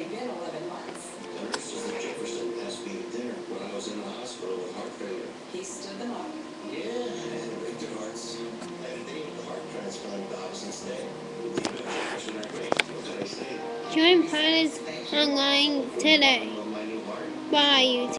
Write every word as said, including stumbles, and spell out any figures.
been eleven months. The nurses at Jefferson asked me there when I was in the hospital with heart failure. He stood them up. Yeah, and break their hearts. I had a date with the heart transplant docs instead. The team at Jefferson are great. What can I say? Join pilots online today. My new heart. Bye, YouTube.